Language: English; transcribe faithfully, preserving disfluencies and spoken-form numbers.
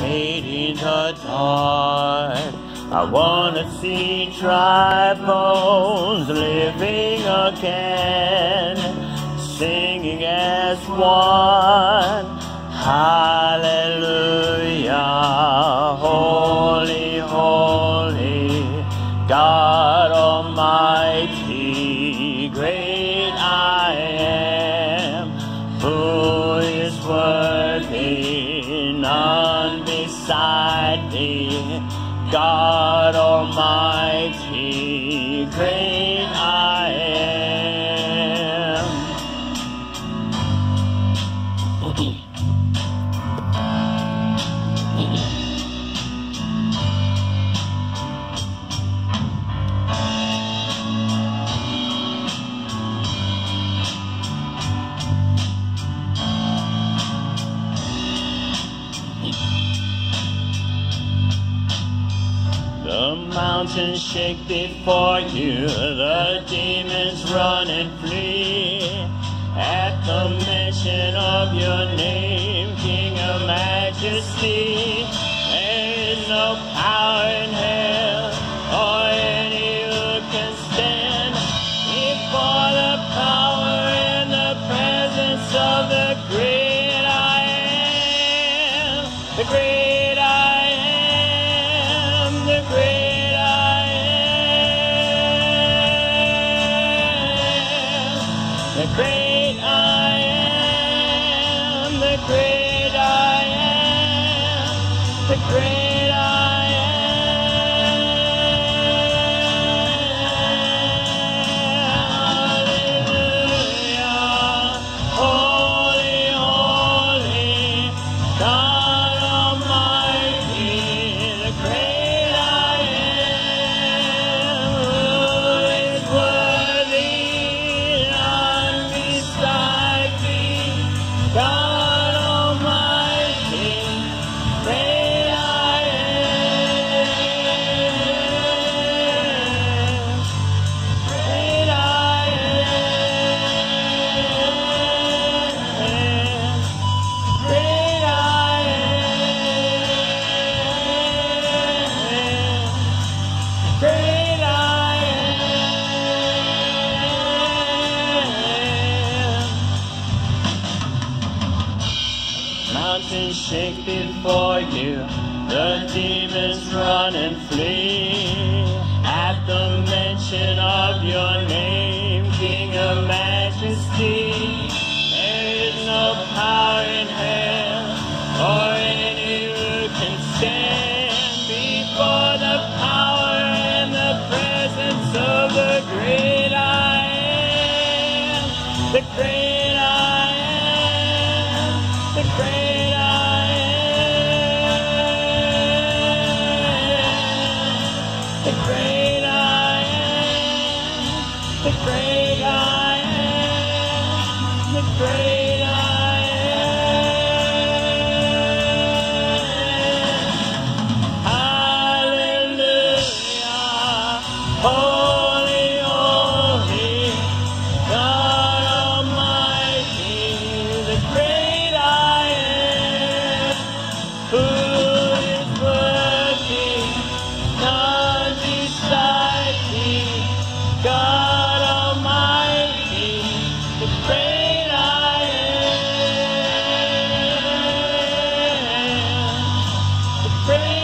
in the dark. I wanna see dry bones living again, singing as one. Hallelujah, holy, holy, God Almighty, great I am, who is worthy, none beside thee, God Almighty, great I am. The mountains shake before you, the demons run and flee. At the mention of your name, King of Majesty, there is no power in hell or any who can stand before the power and the presence of the great I am, the great I am, the great I am, the great I am, the great I am, the great I am. Hallelujah, holy, holy, God Almighty, the great I am, who is worthy, none beside thee, God Almighty, great I am, great I am, great I am, great I am. Mountains shake before you, the demons run and flee. At the mention of your name, King of Majesty, there is no power in hell or any who can stand before the power and the presence of the great I am, the great I am, the great I am, the great I am, the great I am, the great I am. Hallelujah, holy, holy, God Almighty, the great I am, who is worthy, none beside thee, God Almighty, the great I am, the great